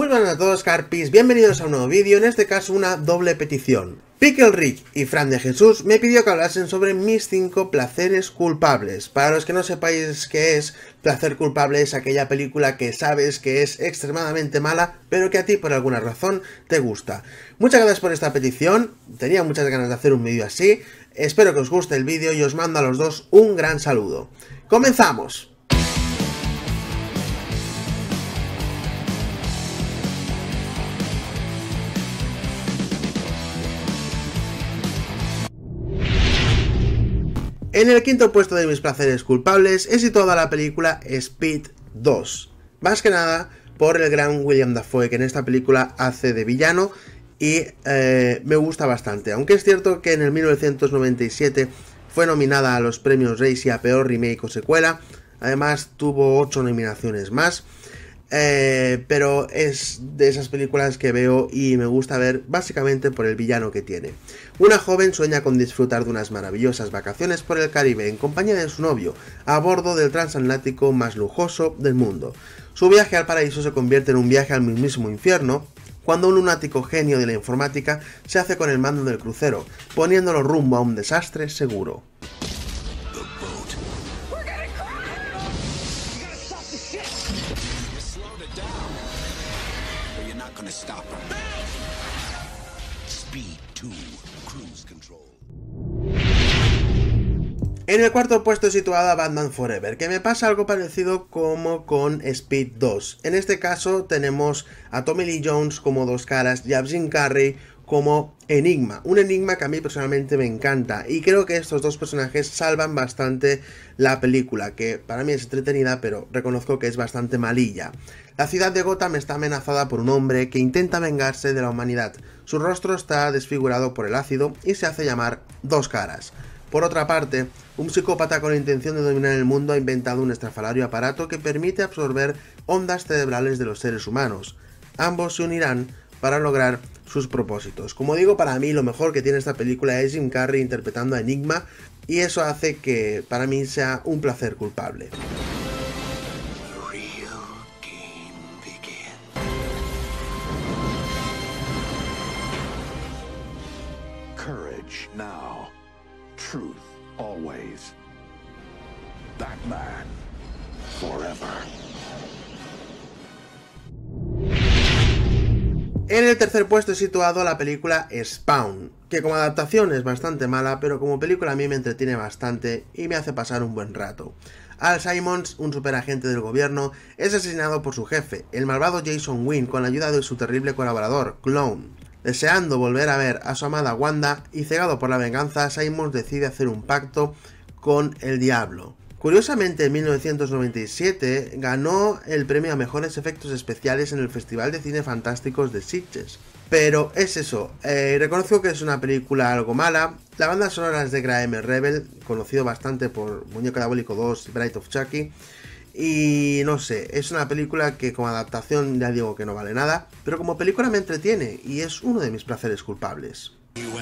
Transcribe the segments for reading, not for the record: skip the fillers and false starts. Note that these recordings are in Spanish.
Muy buenas a todos, Carpis, bienvenidos a un nuevo vídeo, en este caso una doble petición. Pickle Rick y Fran de Jesús me pidió que hablasen sobre mis 5 placeres culpables. Para los que no sepáis qué es, placer culpable es aquella película que sabes que es extremadamente mala, pero que a ti por alguna razón te gusta. Muchas gracias por esta petición, tenía muchas ganas de hacer un vídeo así, espero que os guste el vídeo y os mando a los dos un gran saludo. ¡Comenzamos! En el quinto puesto de mis placeres culpables he situado la película Speed 2. Más que nada por el gran William Dafoe, que en esta película hace de villano y me gusta bastante. Aunque es cierto que en el 1997 fue nominada a los premios Razzie a peor remake o secuela. Además tuvo 8 nominaciones más. Pero es de esas películas que veo y me gusta ver básicamente por el villano que tiene. Una joven sueña con disfrutar de unas maravillosas vacaciones por el Caribe en compañía de su novio, a bordo del transatlántico más lujoso del mundo. Su viaje al paraíso se convierte en un viaje al mismísimo infierno, cuando un lunático genio de la informática se hace con el mando del crucero, poniéndolo rumbo a un desastre seguro. En el cuarto puesto he situado a Batman Forever, que me pasa algo parecido como con Speed 2. En este caso tenemos a Tommy Lee Jones como Dos Caras y a Jim Carrey como Enigma. Un enigma que a mí personalmente me encanta y creo que estos dos personajes salvan bastante la película, que para mí es entretenida pero reconozco que es bastante malilla. La ciudad de Gotham está amenazada por un hombre que intenta vengarse de la humanidad. Su rostro está desfigurado por el ácido y se hace llamar Dos Caras. Por otra parte, un psicópata con la intención de dominar el mundo ha inventado un estrafalario aparato que permite absorber ondas cerebrales de los seres humanos. Ambos se unirán para lograr sus propósitos. Como digo, para mí lo mejor que tiene esta película es Jim Carrey interpretando a Enigma, y eso hace que para mí sea un placer culpable. Courage now. Truth always. Batman forever. En el tercer puesto he situado la película Spawn, que como adaptación es bastante mala, pero como película a mí me entretiene bastante y me hace pasar un buen rato. Al Simmons, un superagente del gobierno, es asesinado por su jefe, el malvado Jason Wynn, con la ayuda de su terrible colaborador, Clone. Deseando volver a ver a su amada Wanda y cegado por la venganza, Simmons decide hacer un pacto con el diablo. Curiosamente, en 1997 ganó el premio a mejores efectos especiales en el Festival de Cine Fantásticos de Sitges. Pero es eso, reconozco que es una película algo mala. La banda sonora es de Graeme Rebel, conocido bastante por Muñeco Diabólico 2 y Bride of Chucky. Y no sé, es una película que como adaptación ya digo que no vale nada, pero como película me entretiene y es uno de mis placeres culpables.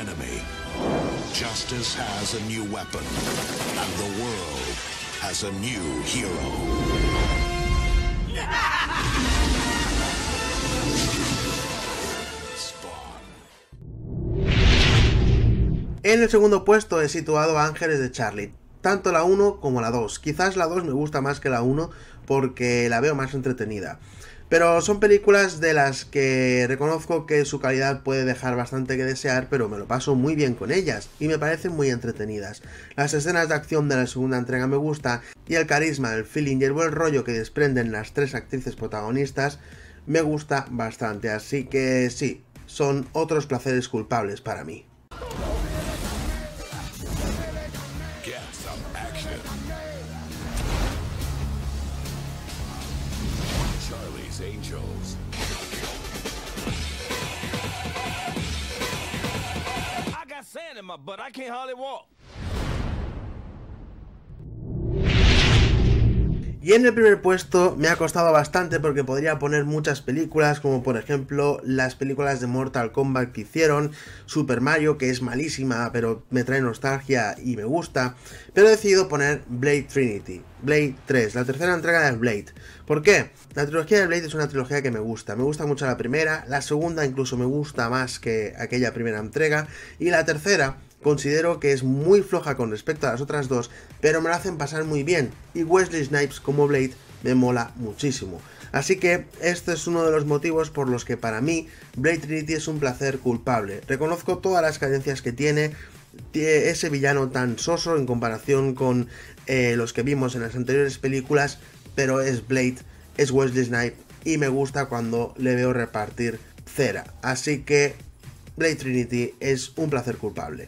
En el segundo puesto he situado a Ángeles de Charlie. Tanto la 1 como la 2. Quizás la 2 me gusta más que la 1 porque la veo más entretenida. Pero son películas de las que reconozco que su calidad puede dejar bastante que desear, pero me lo paso muy bien con ellas y me parecen muy entretenidas. Las escenas de acción de la segunda entrega me gusta y el carisma, el feeling y el buen rollo que desprenden las 3 actrices protagonistas me gusta bastante. Así que sí, son otros placeres culpables para mí. Angels. I got sand in my butt. I can't hardly walk. Y en el primer puesto me ha costado bastante porque podría poner muchas películas, como por ejemplo las películas de Mortal Kombat que hicieron, Super Mario, que es malísima pero me trae nostalgia y me gusta, pero he decidido poner Blade Trinity, Blade 3, la tercera entrega de Blade. ¿Por qué? La trilogía de Blade es una trilogía que me gusta mucho la primera, la segunda incluso me gusta más que aquella primera entrega, y la tercera considero que es muy floja con respecto a las otras dos, pero me lo hacen pasar muy bien, y Wesley Snipes como Blade me mola muchísimo. Así que este es uno de los motivos por los que para mí Blade Trinity es un placer culpable. Reconozco todas las carencias que tiene ese villano tan soso en comparación con los que vimos en las anteriores películas, pero es Blade, es Wesley Snipes y me gusta cuando le veo repartir cera. Así que Blade Trinity es un placer culpable.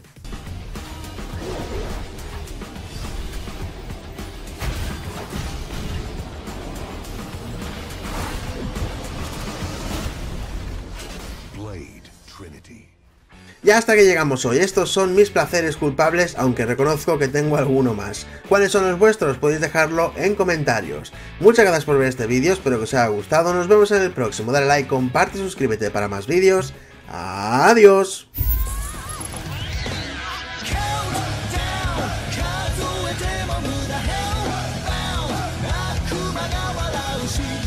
Y hasta que llegamos hoy, estos son mis placeres culpables, aunque reconozco que tengo alguno más. ¿Cuáles son los vuestros? Podéis dejarlo en comentarios. Muchas gracias por ver este vídeo, espero que os haya gustado, nos vemos en el próximo, dale like, comparte, suscríbete para más vídeos. ¡Adiós!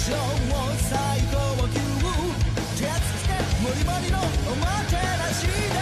She